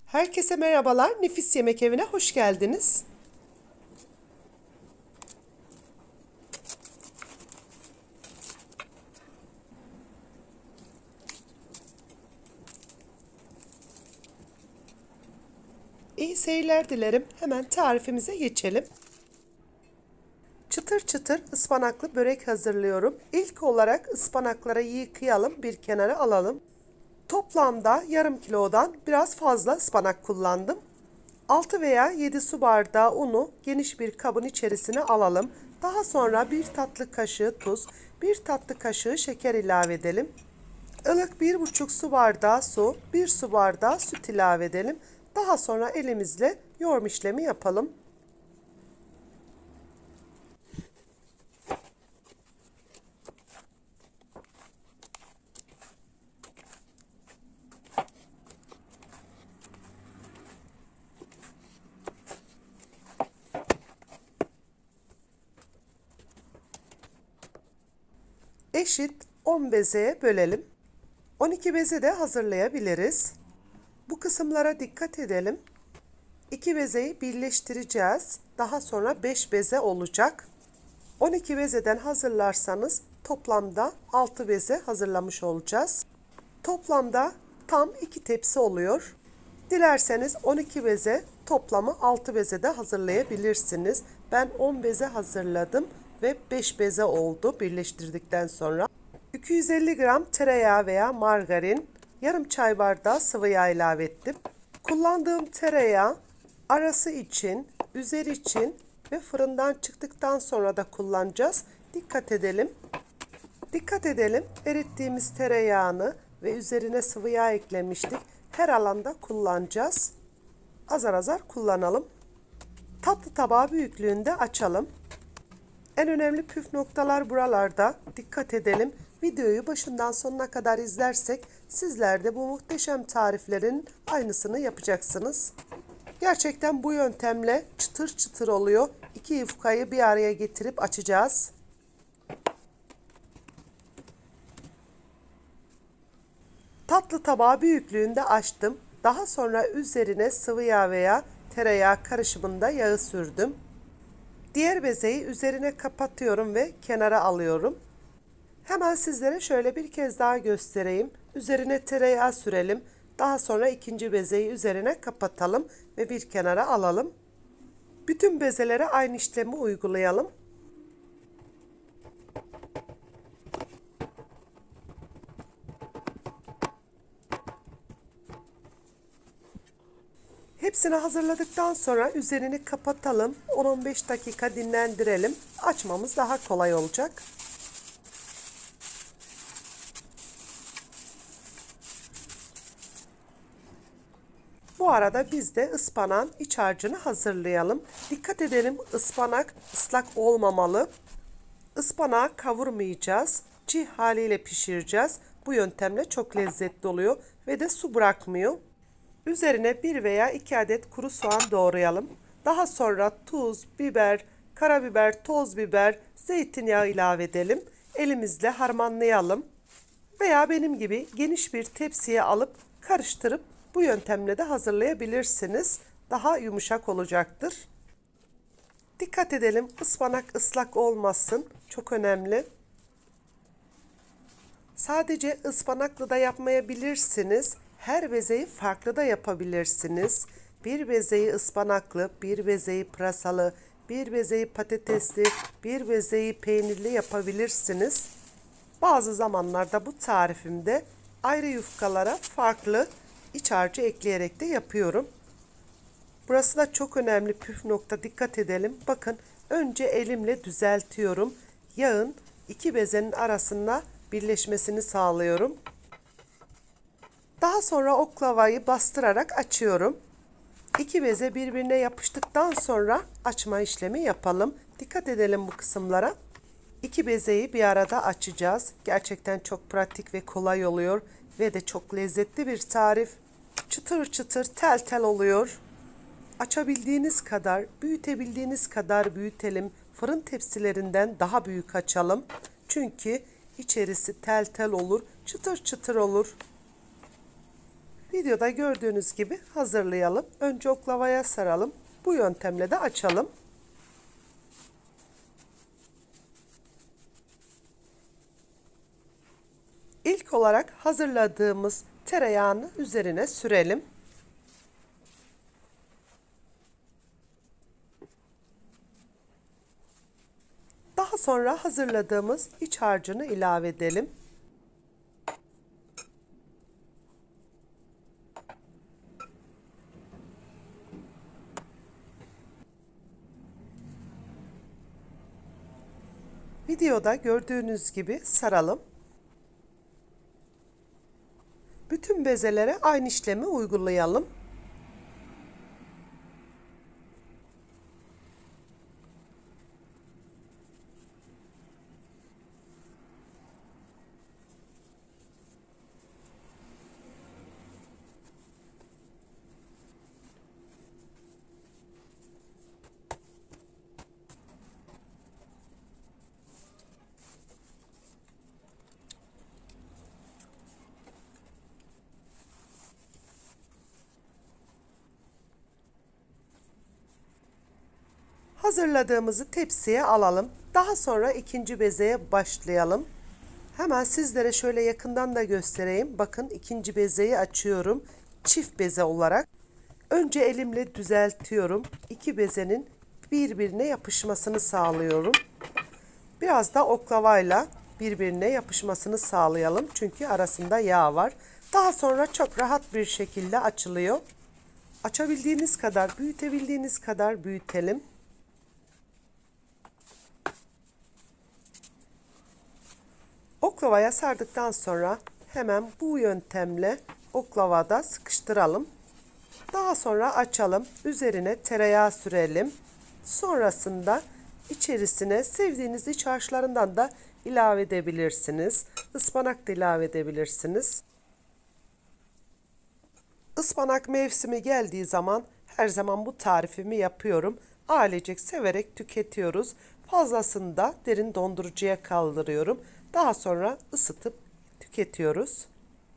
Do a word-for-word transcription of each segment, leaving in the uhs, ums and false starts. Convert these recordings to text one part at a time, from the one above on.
Herkese merhabalar. Nefis Yemek Evi'ne hoş geldiniz. İyi seyirler dilerim. Hemen tarifimize geçelim. Çıtır çıtır ıspanaklı börek hazırlıyorum. İlk olarak ıspanakları yıkayalım, bir kenara alalım. Toplamda yarım kilodan biraz fazla ıspanak kullandım. altı veya yedi su bardağı unu geniş bir kabın içerisine alalım. Daha sonra bir tatlı kaşığı tuz, bir tatlı kaşığı şeker ilave edelim. Ilık bir buçuk su bardağı su, bir su bardağı süt ilave edelim. Daha sonra elimizle yoğurma işlemi yapalım. Eşit on bezeye bölelim. on iki beze de hazırlayabiliriz. Bu kısımlara dikkat edelim. iki bezeyi birleştireceğiz. Daha sonra beş beze olacak. on iki bezeden hazırlarsanız toplamda altı beze hazırlamış olacağız. Toplamda tam iki tepsi oluyor. Dilerseniz on iki beze, toplamı altı beze de hazırlayabilirsiniz. Ben on beze hazırladım ve beş beze oldu birleştirdikten sonra. iki yüz elli gram tereyağı veya margarin, yarım çay bardağı sıvı yağ ilave ettim. Kullandığım tereyağı arası için, üzeri için ve fırından çıktıktan sonra da kullanacağız. Dikkat edelim. Dikkat edelim. Erittiğimiz tereyağını ve üzerine sıvı yağ eklemiştik. Her alanda kullanacağız. Azar azar kullanalım. Tatlı tabağı büyüklüğünde açalım. En önemli püf noktalar buralarda. Dikkat edelim. Videoyu başından sonuna kadar izlersek sizler de bu muhteşem tariflerin aynısını yapacaksınız. Gerçekten bu yöntemle çıtır çıtır oluyor. İki yufkayı bir araya getirip açacağız. Tatlı tabağı büyüklüğünde açtım. Daha sonra üzerine sıvı yağ veya tereyağı karışımında yağı sürdüm. Diğer bezeyi üzerine kapatıyorum ve kenara alıyorum. Hemen sizlere şöyle bir kez daha göstereyim. Üzerine tereyağı sürelim. Daha sonra ikinci bezeyi üzerine kapatalım ve bir kenara alalım. Bütün bezelere aynı işlemi uygulayalım. Hepsini hazırladıktan sonra üzerini kapatalım. on on beş dakika dinlendirelim. Açmamız daha kolay olacak. Bu arada biz de ıspanağın iç harcını hazırlayalım. Dikkat edelim, ıspanak ıslak olmamalı. Ispanağı kavurmayacağız. Çiğ haliyle pişireceğiz. Bu yöntemle çok lezzetli oluyor ve de su bırakmıyor. Üzerine bir veya iki adet kuru soğan doğrayalım. Daha sonra tuz, biber, karabiber, toz biber, zeytinyağı ilave edelim. Elimizle harmanlayalım. Veya benim gibi geniş bir tepsiye alıp karıştırıp bu yöntemle de hazırlayabilirsiniz. Daha yumuşak olacaktır. Dikkat edelim, ıspanak ıslak olmasın. Çok önemli. Sadece ıspanaklı da yapmayabilirsiniz. Her bezeyi farklı da yapabilirsiniz. Bir bezeyi ıspanaklı, bir bezeyi pırasalı, bir bezeyi patatesli, bir bezeyi peynirli yapabilirsiniz. Bazı zamanlarda bu tarifimde ayrı yufkalara farklı iç harcı ekleyerek de yapıyorum. Burası da çok önemli püf nokta, dikkat edelim. Bakın, önce elimle düzeltiyorum. Yağın iki bezenin arasında birleşmesini sağlıyorum. Daha sonra oklavayı bastırarak açıyorum. İki beze birbirine yapıştıktan sonra açma işlemi yapalım. Dikkat edelim bu kısımlara. İki bezeyi bir arada açacağız. Gerçekten çok pratik ve kolay oluyor ve de çok lezzetli bir tarif. Çıtır çıtır, tel tel oluyor. Açabildiğiniz kadar, büyütebildiğiniz kadar büyütelim. Fırın tepsilerinden daha büyük açalım. Çünkü içerisi tel tel olur, çıtır çıtır olur. Videoda gördüğünüz gibi hazırlayalım. Önce oklavaya saralım. Bu yöntemle de açalım. İlk olarak hazırladığımız tereyağını üzerine sürelim. Daha sonra hazırladığımız iç harcını ilave edelim. Videoda gördüğünüz gibi saralım. Bütün bezelere aynı işlemi uygulayalım. Hazırladığımızı tepsiye alalım. Daha sonra ikinci bezeye başlayalım. Hemen sizlere şöyle yakından da göstereyim. Bakın ikinci bezeyi açıyorum. Çift beze olarak. Önce elimle düzeltiyorum. İki bezenin birbirine yapışmasını sağlıyorum. Biraz da oklavayla birbirine yapışmasını sağlayalım. Çünkü arasında yağ var. Daha sonra çok rahat bir şekilde açılıyor. Açabildiğiniz kadar, büyütebildiğiniz kadar büyütelim. Oklavaya sardıktan sonra hemen bu yöntemle oklavada sıkıştıralım. Daha sonra açalım. Üzerine tereyağı sürelim. Sonrasında içerisine sevdiğiniz iç harçlarından da ilave edebilirsiniz. Ispanak da ilave edebilirsiniz. Ispanak mevsimi geldiği zaman her zaman bu tarifimi yapıyorum. Ailecek severek tüketiyoruz. Fazlasını da derin dondurucuya kaldırıyorum. Daha sonra ısıtıp tüketiyoruz.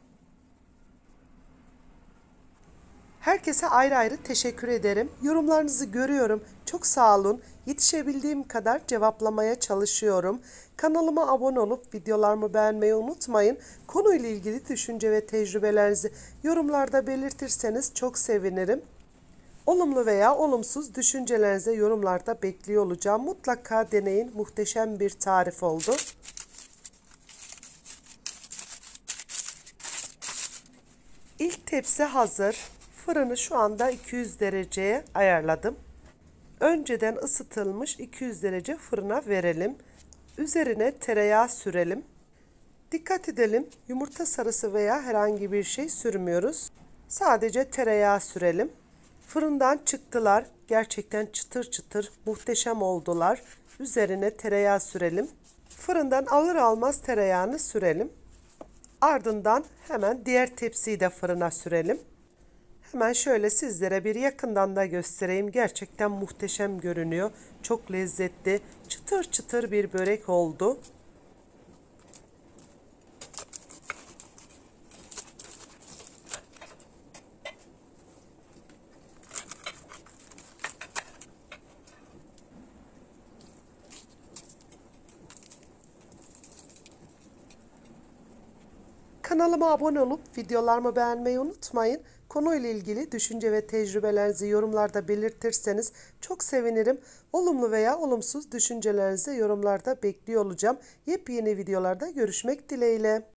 Herkese ayrı ayrı teşekkür ederim. Yorumlarınızı görüyorum. Çok sağ olun. Yetişebildiğim kadar cevaplamaya çalışıyorum. Kanalıma abone olup videolarımı beğenmeyi unutmayın. Konuyla ilgili düşünce ve tecrübelerinizi yorumlarda belirtirseniz çok sevinirim. Olumlu veya olumsuz düşüncelerinizi yorumlarda bekliyor olacağım. Mutlaka deneyin. Muhteşem bir tarif oldu. İlk tepsi hazır. Fırını şu anda iki yüz dereceye ayarladım. Önceden ısıtılmış iki yüz derece fırına verelim. Üzerine tereyağı sürelim. Dikkat edelim, yumurta sarısı veya herhangi bir şey sürmüyoruz. Sadece tereyağı sürelim. Fırından çıktılar. Gerçekten çıtır çıtır muhteşem oldular. Üzerine tereyağı sürelim. Fırından alır almaz tereyağını sürelim. Ardından hemen diğer tepsiyi de fırına sürelim. Hemen şöyle sizlere bir yakından da göstereyim. Gerçekten muhteşem görünüyor. Çok lezzetli, çıtır çıtır bir börek oldu. Kanalıma abone olup videolarımı beğenmeyi unutmayın. Konuyla ilgili düşünce ve tecrübelerinizi yorumlarda belirtirseniz çok sevinirim. Olumlu veya olumsuz düşüncelerinizi yorumlarda bekliyor olacağım. Yepyeni videolarda görüşmek dileğiyle.